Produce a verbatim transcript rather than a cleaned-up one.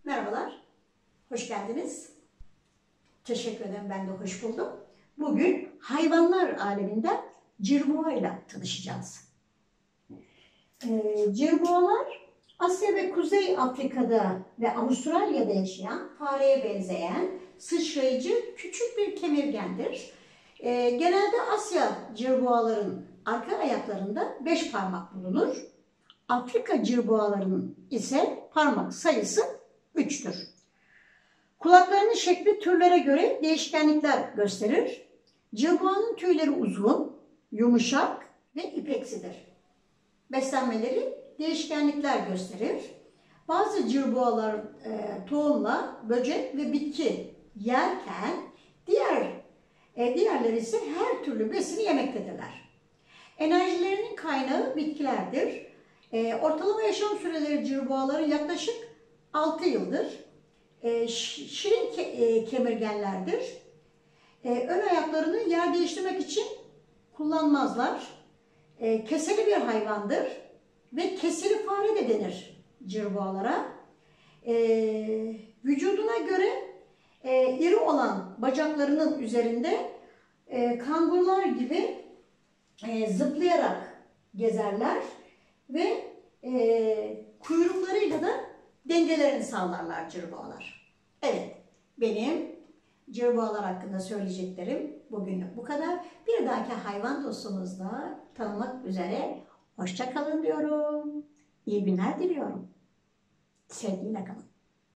Merhabalar, hoş geldiniz. Teşekkür ederim, ben de hoş buldum. Bugün hayvanlar aleminden cırboğa ile tanışacağız. Ee, cırboğalar Asya ve Kuzey Afrika'da ve Avustralya'da yaşayan, fareye benzeyen, sıçrayıcı küçük bir kemirgendir. Ee, genelde Asya cırboğaların arka ayaklarında beş parmak bulunur. Afrika cırboğalarının ise parmak sayısı üçtür. Kulaklarının şekli türlere göre değişkenlikler gösterir. Cırboğanın tüyleri uzun, yumuşak ve ipeksidir. Beslenmeleri değişkenlikler gösterir. Bazı cırboğalar e, tohumla böcek ve bitki yerken diğer e, diğerleri ise her türlü besini yemektedirler. Enerjilerinin kaynağı bitkilerdir. E, ortalama yaşam süreleri cırboğaların yaklaşık altı yıldır. E, şirin ke e, kemirgenlerdir. E, ön ayaklarını yer değiştirmek için kullanmazlar. E, keseli bir hayvandır ve keseli fare de denir cırboğalara. E, vücuduna göre e, iri olan bacaklarının üzerinde e, kangurular gibi e, zıplayarak gezerler ve e, kuyruklarıyla da dengelerini sağlarlar cırboğalar. Evet, benim cırboğalar hakkında söyleyeceklerim bugünlük bu kadar. Bir dahaki hayvan dostumuzla tanımak üzere. Hoşça kalın diyorum. İyi günler diliyorum. Sevgiyle kalın.